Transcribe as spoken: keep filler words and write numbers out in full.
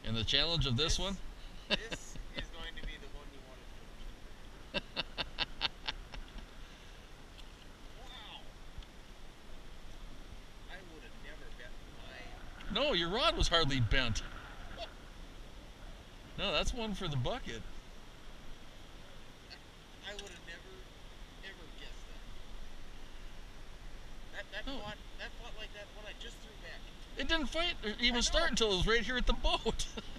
And the challenge of this, this one? This is going to be the one you want to do. Wow! I would have never bet my... No, your rod was hardly bent. No, that's one for the bucket. I would have never, ever guessed that. That, that, No. fought, that fought like that one I just threw back. It didn't fight or even start until it was right here at the boat.